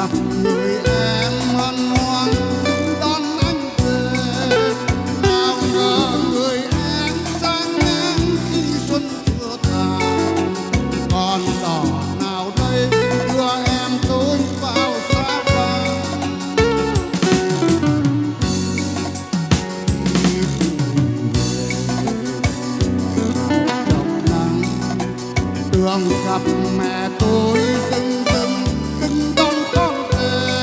gặp người em hân hoan đón anh về. Nào ngờ người em sang ngang khi xuân chưa tàn, còn đỏ nào đây đưa em tôi vào xa vàng. Đường gặp mẹ tôi dưng dưng đón con về.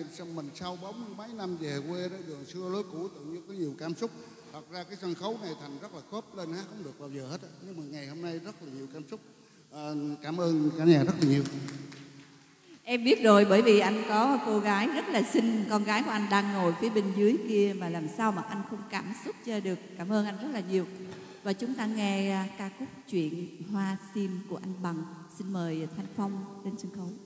xong mình sau 40 mấy năm về quê đó, đường xưa lối cũ tự nhiên có nhiều cảm xúc. Thật ra cái sân khấu này Thành rất là khớp lên hát không được bao giờ hết á. Nhưng mà ngày hôm nay rất là nhiều cảm xúc. Cảm ơn cả nhà rất là nhiều. Em biết rồi, bởi vì anh có cô gái rất là xinh, con gái của anh đang ngồi phía bên dưới kia, mà làm sao mà anh không cảm xúc cho được. Cảm ơn anh rất là nhiều. Và chúng ta nghe ca khúc Chuyện Hoa Sim của anh Bằng. Xin mời Thanh Phong lên sân khấu.